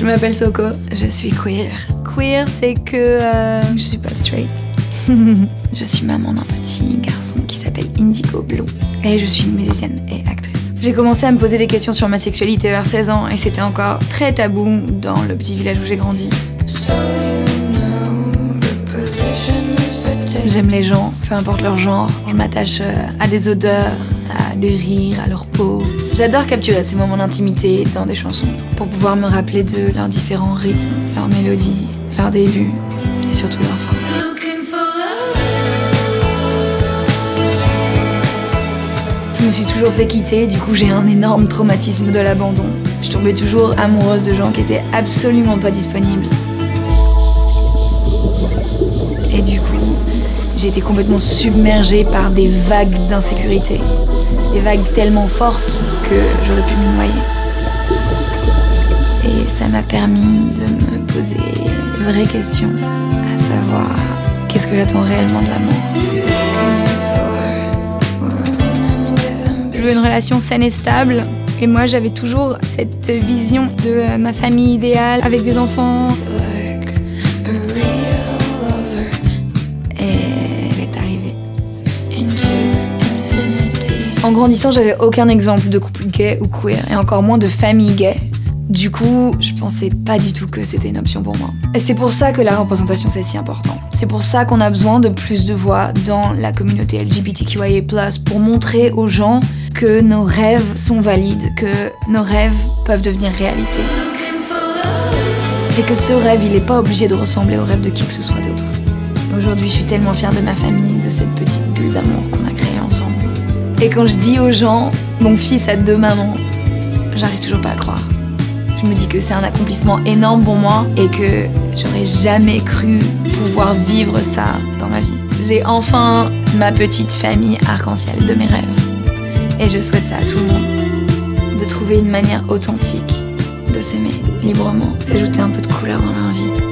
m'appelle Soko, je suis queer. Queer, c'est que je suis pas straight. Je suis maman d'un petit garçon qui s'appelle Indigo Blue. Et je suis une musicienne et actrice. J'ai commencé à me poser des questions sur ma sexualité vers 16 ans et c'était encore très tabou dans le petit village où j'ai grandi. J'aime les gens, peu importe leur genre. Je m'attache à des odeurs, à des rires, à leur peau. J'adore capturer ces moments d'intimité dans des chansons pour pouvoir me rappeler de leurs différents rythmes, leurs mélodies, leurs débuts et surtout leurs fins. Je me suis toujours fait quitter, du coup j'ai un énorme traumatisme de l'abandon. Je tombais toujours amoureuse de gens qui étaient absolument pas disponibles. Et du coup, j'ai été complètement submergée par des vagues d'insécurité. Des vagues tellement fortes que j'aurais pu me noyer. Et ça m'a permis de me poser de vraies questions, à savoir qu'est-ce que j'attends réellement de l'amour. Je veux une relation saine et stable. Et moi, j'avais toujours cette vision de ma famille idéale avec des enfants. En grandissant, j'avais aucun exemple de couple gay ou queer, et encore moins de famille gay. Du coup, je pensais pas du tout que c'était une option pour moi. Et c'est pour ça que la représentation, c'est si important. C'est pour ça qu'on a besoin de plus de voix dans la communauté LGBTQIA+, pour montrer aux gens que nos rêves sont valides, que nos rêves peuvent devenir réalité. Et que ce rêve, il est pas obligé de ressembler au rêve de qui que ce soit d'autre. Aujourd'hui, je suis tellement fière de ma famille, de cette petite bulle d'amour qu'on a créée ensemble. Et quand je dis aux gens, mon fils a 2 mamans, j'arrive toujours pas à le croire. Je me dis que c'est un accomplissement énorme pour moi et que j'aurais jamais cru pouvoir vivre ça dans ma vie. J'ai enfin ma petite famille arc-en-ciel de mes rêves. Et je souhaite ça à tout le monde. De trouver une manière authentique de s'aimer librement et ajouter un peu de couleur dans leur vie.